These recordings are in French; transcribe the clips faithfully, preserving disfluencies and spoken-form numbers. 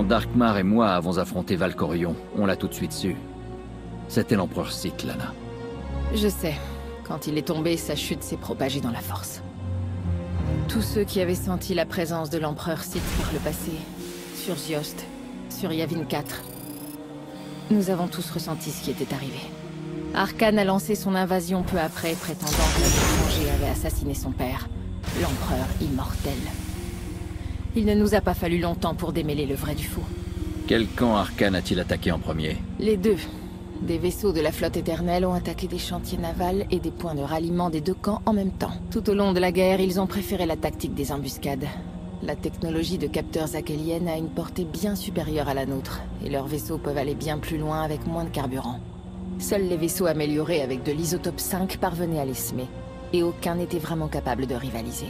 Darkmar et moi avons affronté Valkorion, on l'a tout de suite su. C'était l'empereur Sith, Lana. Je sais. Quand il est tombé, sa chute s'est propagée dans la force. Tous ceux qui avaient senti la présence de l'empereur Sith par le passé, sur Ziost, sur Yavin quatre, nous avons tous ressenti ce qui était arrivé. Arcane a lancé son invasion peu après, prétendant que l'étranger avait assassiné son père, l'empereur immortel. Il ne nous a pas fallu longtemps pour démêler le vrai du faux. Quel camp Arcane a-t-il attaqué en premier? Les deux. Des vaisseaux de la flotte éternelle ont attaqué des chantiers navals et des points de ralliement des deux camps en même temps. Tout au long de la guerre, ils ont préféré la tactique des embuscades. La technologie de capteurs akeliennes a une portée bien supérieure à la nôtre, et leurs vaisseaux peuvent aller bien plus loin avec moins de carburant. Seuls les vaisseaux améliorés avec de l'isotope cinq parvenaient à les semer, et aucun n'était vraiment capable de rivaliser.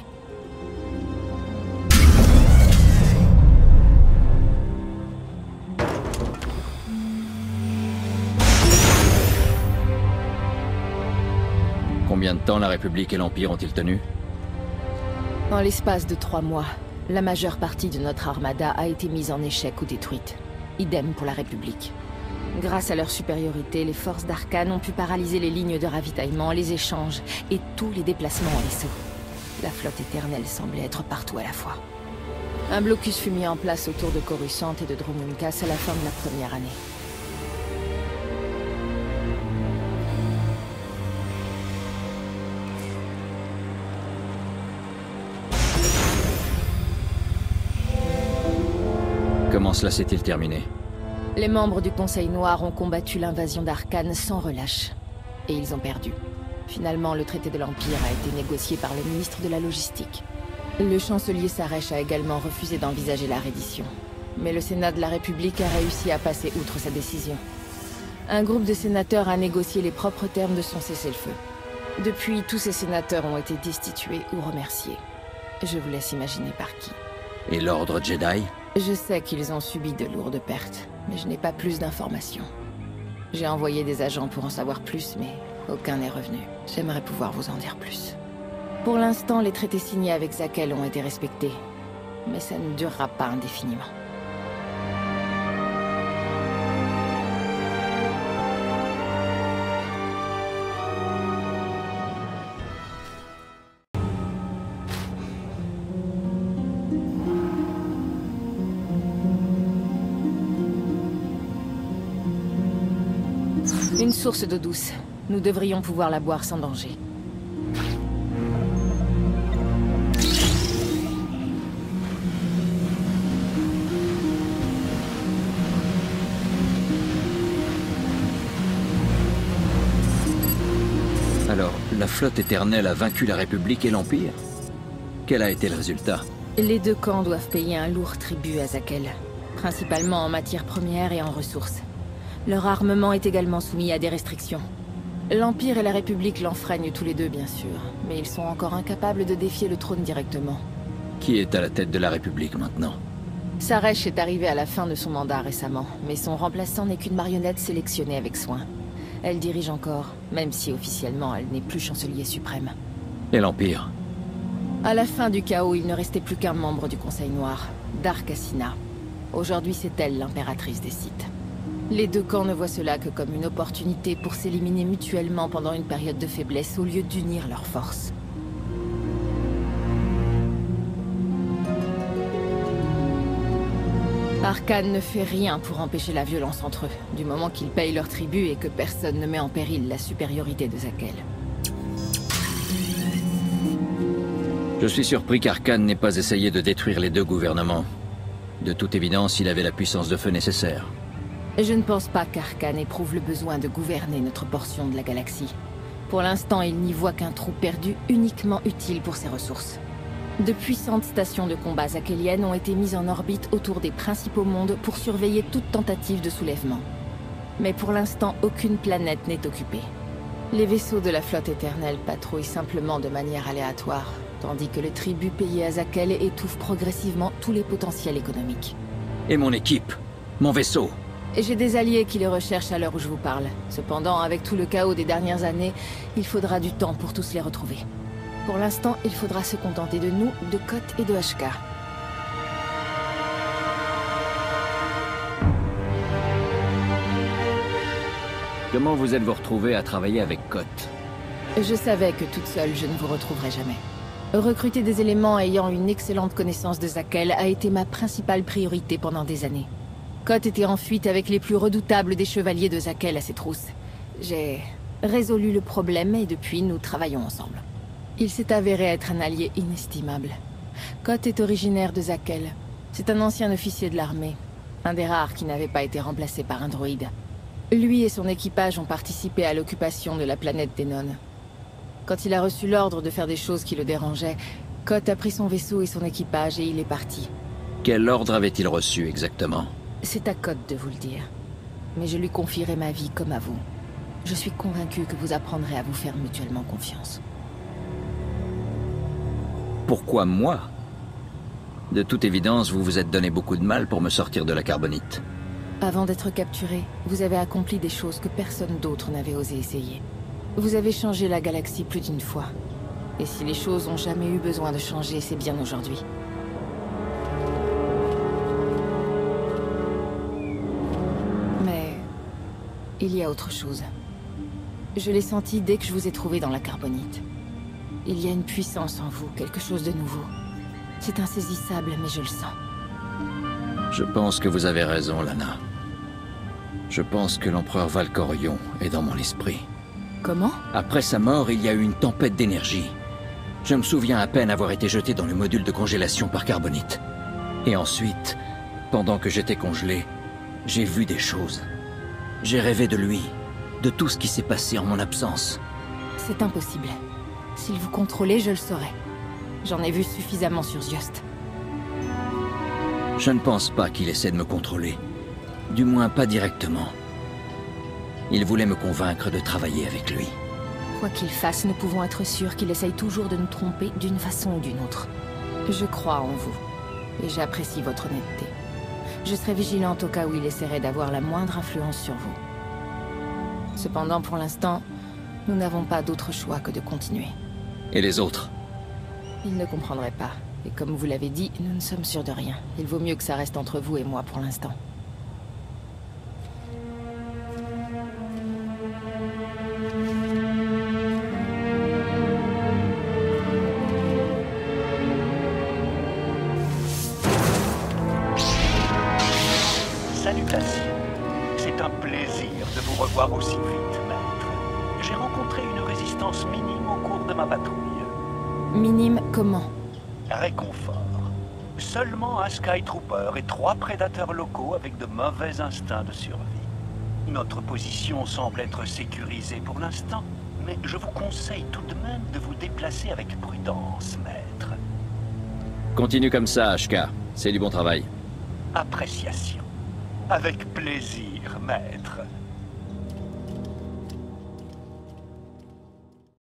Combien de temps la République et l'Empire ont-ils tenu? En l'espace de trois mois, la majeure partie de notre armada a été mise en échec ou détruite. Idem pour la République. Grâce à leur supériorité, les forces d'Arcane ont pu paralyser les lignes de ravitaillement, les échanges et tous les déplacements en vaisseau. La flotte éternelle semblait être partout à la fois. Un blocus fut mis en place autour de Coruscant et de Dromundkas à la fin de la première année. Comment cela s'est-il terminé? Les membres du Conseil Noir ont combattu l'invasion d'Arcane sans relâche. Et ils ont perdu. Finalement, le traité de l'Empire a été négocié par le ministre de la Logistique. Le chancelier Saresh a également refusé d'envisager la reddition. Mais le Sénat de la République a réussi à passer outre sa décision. Un groupe de sénateurs a négocié les propres termes de son cessez-le-feu. Depuis, tous ces sénateurs ont été destitués ou remerciés. Je vous laisse imaginer par qui. Et l'ordre Jedi? Je sais qu'ils ont subi de lourdes pertes, mais je n'ai pas plus d'informations. J'ai envoyé des agents pour en savoir plus, mais aucun n'est revenu. J'aimerais pouvoir vous en dire plus. Pour l'instant, les traités signés avec Zakel ont été respectés, mais ça ne durera pas indéfiniment. Une source d'eau douce. Nous devrions pouvoir la boire sans danger. Alors, la flotte éternelle a vaincu la République et l'Empire? Quel a été le résultat? Les deux camps doivent payer un lourd tribut à Zakel, principalement en matières premières et en ressources. Leur armement est également soumis à des restrictions. L'Empire et la République l'enfreignent tous les deux, bien sûr, mais ils sont encore incapables de défier le trône directement. Qui est à la tête de la République maintenant? Saresh est arrivé à la fin de son mandat récemment, mais son remplaçant n'est qu'une marionnette sélectionnée avec soin. Elle dirige encore, même si officiellement elle n'est plus chancelier suprême. Et l'Empire? À la fin du chaos, il ne restait plus qu'un membre du Conseil Noir, Dark Assina. Aujourd'hui, c'est elle l'impératrice des Sith. Les deux camps ne voient cela que comme une opportunité pour s'éliminer mutuellement pendant une période de faiblesse au lieu d'unir leurs forces. Arcane ne fait rien pour empêcher la violence entre eux, du moment qu'ils payent leur tribut et que personne ne met en péril la supériorité de Zakel. Je suis surpris qu'Arcane n'ait pas essayé de détruire les deux gouvernements. De toute évidence, il avait la puissance de feu nécessaire. Je ne pense pas qu'Arcane éprouve le besoin de gouverner notre portion de la galaxie. Pour l'instant, il n'y voit qu'un trou perdu uniquement utile pour ses ressources. De puissantes stations de combat zakeliennes ont été mises en orbite autour des principaux mondes pour surveiller toute tentative de soulèvement. Mais pour l'instant, aucune planète n'est occupée. Les vaisseaux de la flotte éternelle patrouillent simplement de manière aléatoire, tandis que le tribut payé à Zakel étouffe progressivement tous les potentiels économiques. Et mon équipe? Mon vaisseau? Et j'ai des alliés qui les recherchent à l'heure où je vous parle. Cependant, avec tout le chaos des dernières années, il faudra du temps pour tous les retrouver. Pour l'instant, il faudra se contenter de nous, de Koth et de Ashka. Comment vous êtes-vous retrouvé à travailler avec Koth? Je savais que toute seule, je ne vous retrouverais jamais. Recruter des éléments ayant une excellente connaissance de Zakel a été ma principale priorité pendant des années. Koth était en fuite avec les plus redoutables des chevaliers de Zakel à ses trousses. J'ai résolu le problème et depuis, nous travaillons ensemble. Il s'est avéré être un allié inestimable. Koth est originaire de Zakel. C'est un ancien officier de l'armée. Un des rares qui n'avait pas été remplacé par un droïde. Lui et son équipage ont participé à l'occupation de la planète des nonnes. Quand il a reçu l'ordre de faire des choses qui le dérangeaient, Koth a pris son vaisseau et son équipage et il est parti. Quel ordre avait-il reçu exactement? C'est à Koth de vous le dire. Mais je lui confierai ma vie comme à vous. Je suis convaincu que vous apprendrez à vous faire mutuellement confiance. Pourquoi moi? De toute évidence, vous vous êtes donné beaucoup de mal pour me sortir de la carbonite. Avant d'être capturé, vous avez accompli des choses que personne d'autre n'avait osé essayer. Vous avez changé la galaxie plus d'une fois. Et si les choses ont jamais eu besoin de changer, c'est bien aujourd'hui. Mais... il y a autre chose. Je l'ai senti dès que je vous ai trouvé dans la carbonite. Il y a une puissance en vous, quelque chose de nouveau. C'est insaisissable, mais je le sens. Je pense que vous avez raison, Lana. Je pense que l'empereur Valkorion est dans mon esprit. Comment? Après sa mort, il y a eu une tempête d'énergie. Je me souviens à peine avoir été jeté dans le module de congélation par carbonite. Et ensuite, pendant que j'étais congelé, j'ai vu des choses. J'ai rêvé de lui, de tout ce qui s'est passé en mon absence. C'est impossible. S'il vous contrôlait, je le saurais. J'en ai vu suffisamment sur Ziost. Je ne pense pas qu'il essaie de me contrôler. Du moins pas directement. Il voulait me convaincre de travailler avec lui. Quoi qu'il fasse, nous pouvons être sûrs qu'il essaye toujours de nous tromper d'une façon ou d'une autre. Je crois en vous. Et j'apprécie votre honnêteté. Je serai vigilante au cas où il essaierait d'avoir la moindre influence sur vous. Cependant, pour l'instant, nous n'avons pas d'autre choix que de continuer. Et les autres? Ils ne comprendraient pas. Et comme vous l'avez dit, nous ne sommes sûrs de rien. Il vaut mieux que ça reste entre vous et moi pour l'instant. Salutations. C'est un plaisir de vous revoir aussi vite, maître. J'ai rencontré une résistance minime au cours de ma patrouille. Minime comment? Réconfort. Seulement un Skytrooper et trois prédateurs locaux avec de mauvais instincts de survie. Notre position semble être sécurisée pour l'instant, mais je vous conseille tout de même de vous déplacer avec prudence, maître. Continue comme ça, H K. C'est du bon travail. Appréciation. Avec plaisir, maître.